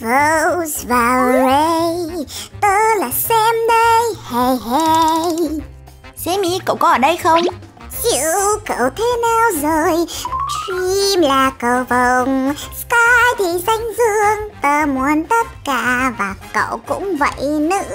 Rose và Ray, tớ là Sam đây, hey hey. Sammy, cậu có ở đây không? Chịu, cậu thế nào rồi? Dream là cầu vồng, Sky thì xanh dương. Tớ muốn tất cả và cậu cũng vậy nữa.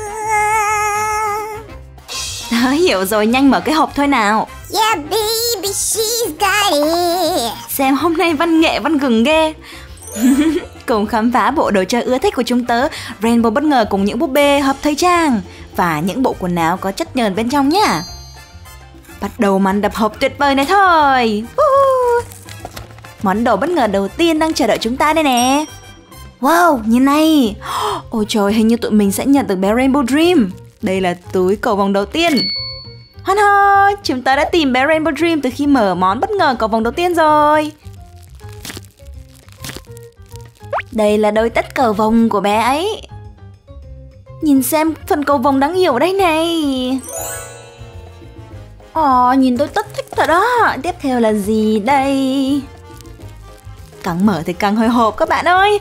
Tớ hiểu rồi, nhanh mở cái hộp thôi nào. Yeah baby, she's got it. Sam hôm nay văn nghệ văn gừng ghê. Cùng khám phá bộ đồ chơi ưa thích của chúng tớ, Rainbow bất ngờ cùng những búp bê hợp thời trang và những bộ quần áo có chất nhờn bên trong nhá. Bắt đầu màn đập hộp tuyệt vời này thôi. Món đồ bất ngờ đầu tiên đang chờ đợi chúng ta đây nè. Wow, nhìn này. Ôi trời, hình như tụi mình sẽ nhận được bé Rainbow Dream. Đây là túi cầu vồng đầu tiên. Hoan hô, chúng ta đã tìm bé Rainbow Dream từ khi mở món bất ngờ cầu vồng đầu tiên rồi. Đây là đôi tất cầu vồng của bé ấy. Nhìn xem phần cầu vồng đáng yêu ở đây này. Nhìn tôi tất thích rồi đó. Tiếp theo là gì đây? Càng mở thì càng hồi hộp các bạn ơi.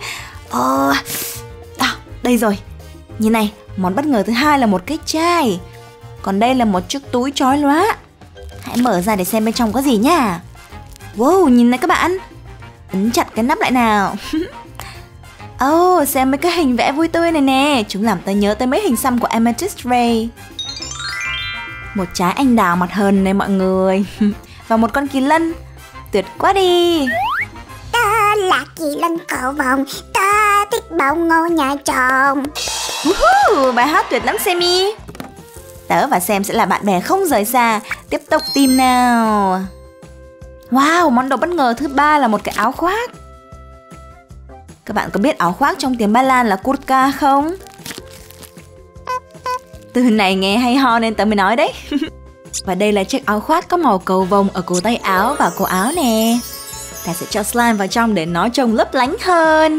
Đây rồi. Nhìn này, món bất ngờ thứ hai là một cái chai. Còn đây là một chiếc túi chói lóa. Hãy mở ra để xem bên trong có gì nhá. Wow, nhìn này các bạn. Ấn chặt cái nắp lại nào. Xem mấy cái hình vẽ vui tươi này nè. Chúng làm tôi nhớ tới mấy hình xăm của Amethyst Ray. Một trái anh đào mặt hờn này mọi người. Và một con kỳ lân. Tuyệt quá đi. Tớ là kỳ lân cầu vồng, tớ thích bông ngô nhà chồng. Bài hát tuyệt lắm Sammy. Tớ và Sam sẽ là bạn bè không rời xa. Tiếp tục tìm nào. Wow, món đồ bất ngờ thứ ba là một cái áo khoác. Các bạn có biết áo khoác trong tiếng Ba Lan là kurtka không? Từ này nghe hay ho nên tớ mới nói đấy. Và đây là chiếc áo khoác có màu cầu vồng ở cổ tay áo và cổ áo nè. Ta sẽ cho slime vào trong để nó trông lấp lánh hơn.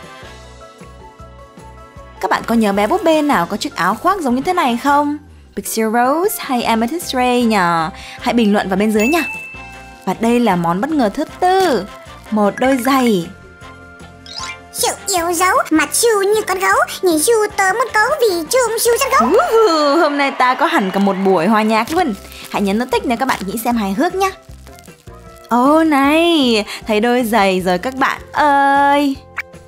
Các bạn có nhớ bé búp bê nào có chiếc áo khoác giống như thế này không? Pixie Rose hay Amethyst Ray nhỉ? Hãy bình luận vào bên dưới nha. Và đây là món bất ngờ thứ tư. Một đôi giày. Chịu yêu dấu, mặt chu như con gấu. Nhìn chu tớ muốn cấu vì chum chu chắc gấu. Hôm nay ta có hẳn cả một buổi hòa nhạc luôn. Hãy nhấn nút thích nếu các bạn nghĩ xem hài hước nhé. Này, thấy đôi giày rồi các bạn ơi.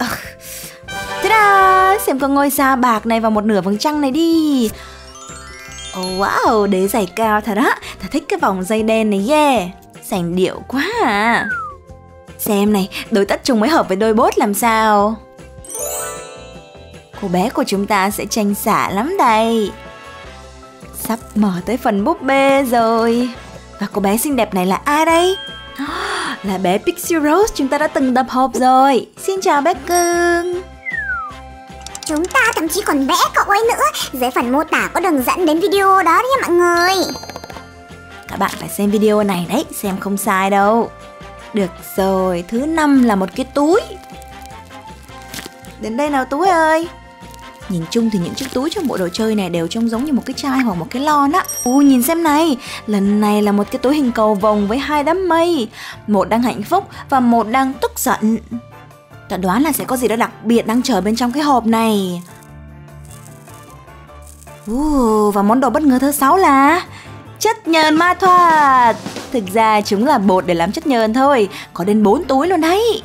Ta-da, xem con ngôi sao bạc này vào một nửa vầng trăng này đi. Wow, đế giày cao thật á. Ta thích cái vòng dây đen này ghê. Sành điệu quá à. Xem này, đôi tất trùng mới hợp với đôi bốt làm sao. Cô bé của chúng ta sẽ tranh xả lắm đây. Sắp mở tới phần búp bê rồi. Và cô bé xinh đẹp này là ai đây? Là bé Pixie Rose chúng ta đã từng tập hộp rồi. Xin chào bé cưng. Chúng ta thậm chí còn vẽ cậu ấy nữa. Dưới phần mô tả có đường dẫn đến video đó nha mọi người. Các bạn phải xem video này đấy, xem không sai đâu. Được rồi, thứ 5 là một cái túi. Đến đây nào túi ơi. Nhìn chung thì những chiếc túi trong bộ đồ chơi này đều trông giống như một cái chai hoặc một cái lon á. Nhìn xem này, lần này là một cái túi hình cầu vồng với hai đám mây. Một đang hạnh phúc và một đang tức giận. Ta đoán là sẽ có gì đó đặc biệt đang chờ bên trong cái hộp này. Và món đồ bất ngờ thứ 6 là chất nhờn ma thuật. Thực ra chúng là bột để làm chất nhờn thôi. Có đến 4 túi luôn đấy.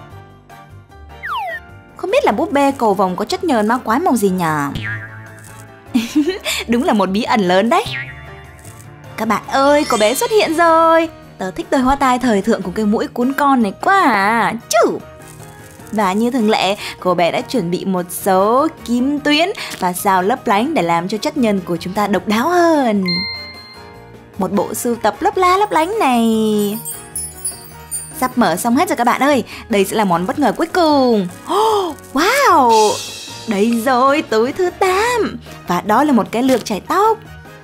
Không biết là búp bê cầu vồng có chất nhờn ma quái màu gì nhỉ? Đúng là một bí ẩn lớn đấy. Các bạn ơi, cô bé xuất hiện rồi. Tớ thích đôi hoa tai thời thượng của cái mũi cuốn con này quá à. Chù. Và như thường lệ, cô bé đã chuẩn bị một số kim tuyến và sao lấp lánh để làm cho chất nhờn của chúng ta độc đáo hơn. Một bộ sưu tập lấp la lấp lánh này. Sắp mở xong hết rồi các bạn ơi. Đây sẽ là món bất ngờ cuối cùng. Wow, đây rồi, túi thứ 8. Và đó là một cái lược chải tóc.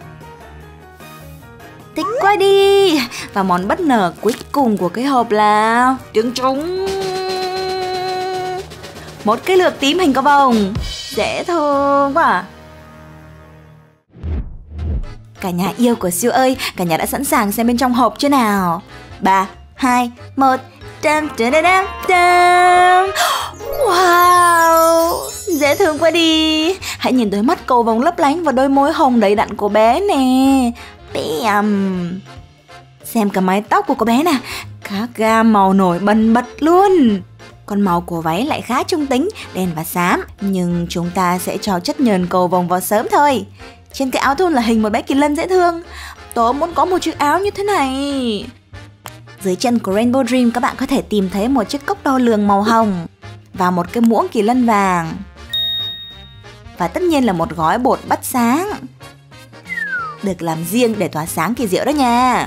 Thích quá đi. Và món bất ngờ cuối cùng của cái hộp là tiếng trống. Một cái lược tím hình cầu vồng. Dễ thương quá à. Cả nhà yêu của Siêu ơi, cả nhà đã sẵn sàng xem bên trong hộp chưa nào? 3, 2, 1. Wow, quá đi. Hãy nhìn đôi mắt cầu vồng lấp lánh và đôi môi hồng đầy đặn của bé nè. Bam. Xem cả mái tóc của cô bé nè, các gam màu nổi bần bật luôn. Còn màu của váy lại khá trung tính, đen và xám. Nhưng chúng ta sẽ cho chất nhờn cầu vồng vào sớm thôi. Trên cái áo thun là hình một bé kỳ lân dễ thương. Tớ muốn có một chiếc áo như thế này. Dưới chân của Rainbow Dream các bạn có thể tìm thấy một chiếc cốc đo lường màu hồng và một cái muỗng kỳ lân vàng. Và tất nhiên là một gói bột bắt sáng, được làm riêng để tỏa sáng kỳ diệu đó nha.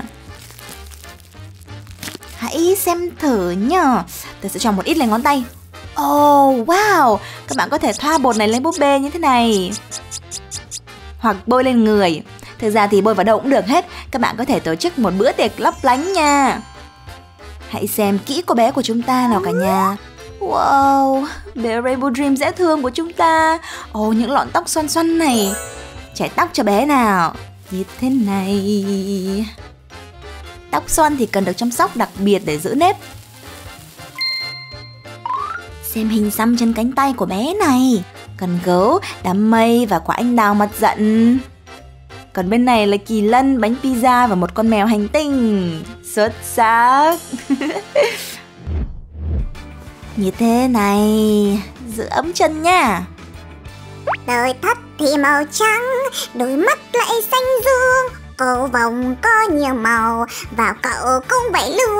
Hãy xem thử nhá. Tôi sẽ cho một ít lên ngón tay. Oh wow, các bạn có thể thoa bột này lên búp bê như thế này, hoặc bôi lên người. Thực ra thì bôi vào đâu cũng được hết. Các bạn có thể tổ chức một bữa tiệc lấp lánh nha. Hãy xem kỹ cô bé của chúng ta nào cả nhà. Wow, bé Rainbow Dream dễ thương của chúng ta. Những lọn tóc xoăn xoăn này. Chải tóc cho bé nào. Như thế này. Tóc xoăn thì cần được chăm sóc đặc biệt để giữ nếp. Xem hình xăm trên cánh tay của bé này. Cần gấu, đám mây và quả anh đào mặt giận. Còn bên này là kỳ lân, bánh pizza và một con mèo hành tinh. Xuất sắc. Như thế này. Giữ ấm chân nha. Đôi thắt thì màu trắng, đôi mắt lại xanh dương. Cầu vồng có nhiều màu, vào cậu cũng vậy luôn.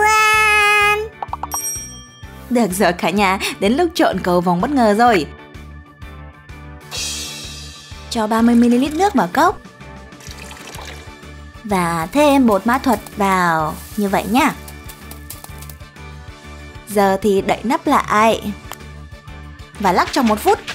Được rồi cả nhà, đến lúc trộn cầu vồng bất ngờ rồi. Cho 30ml nước vào cốc và thêm bột mã thuật vào, như vậy nhá. Giờ thì đậy nắp lại và lắc trong 1 phút.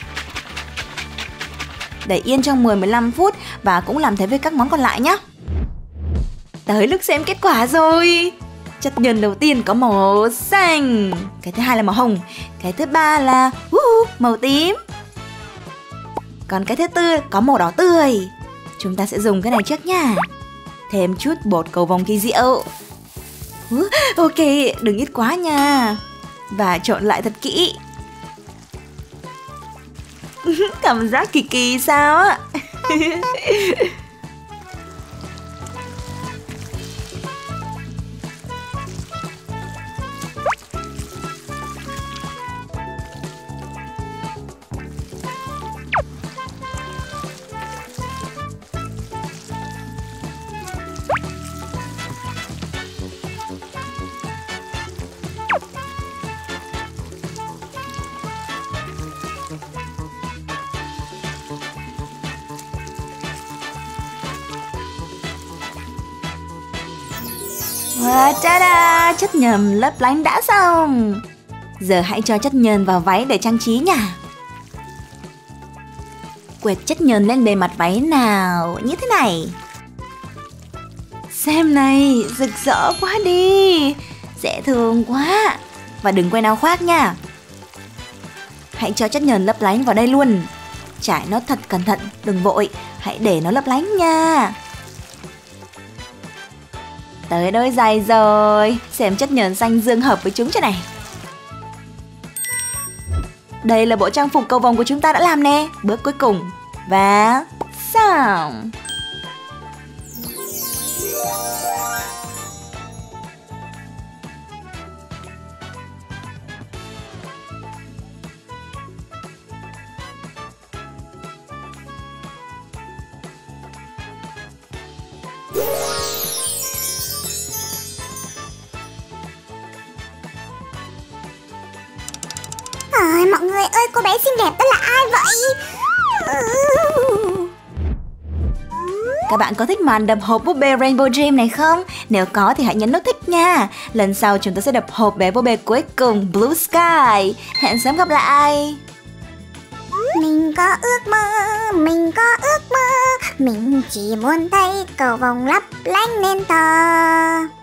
Để yên trong 10-15 phút và cũng làm thế với các món còn lại nhé. Tới lúc xem kết quả rồi. Chất nhờn đầu tiên có màu xanh, cái thứ hai là màu hồng, cái thứ ba là màu tím, còn cái thứ tư có màu đỏ tươi. Chúng ta sẽ dùng cái này trước nha. Thêm chút bột cầu vồng kỳ diệu. Ok, đừng ít quá nha. Và trộn lại thật kỹ. Cảm giác kỳ kỳ sao á. Wow, ta-da! Chất nhờn lấp lánh đã xong. Giờ hãy cho chất nhờn vào váy để trang trí nha. Quệt chất nhờn lên bề mặt váy nào, như thế này. Xem này, rực rỡ quá đi. Dễ thương quá. Và đừng quên áo khoác nha. Hãy cho chất nhờn lấp lánh vào đây luôn. Trải nó thật cẩn thận, đừng vội. Hãy để nó lấp lánh nha. Tới đôi giày rồi. Xem chất nhờn xanh dương hợp với chúng cho này. Đây là bộ trang phục cầu vồng của chúng ta đã làm nè. Bước cuối cùng. Và xong. Mọi người ơi, cô bé xinh đẹp đó là ai vậy? Các bạn có thích màn đập hộp búp bê Rainbow Dream này không? Nếu có thì hãy nhấn nút thích nha. Lần sau chúng ta sẽ đập hộp bé búp bê cuối cùng Blue Sky. Hẹn sớm gặp lại. Mình có ước mơ, mình có ước mơ, mình chỉ muốn thấy cầu vồng lấp lánh lên to.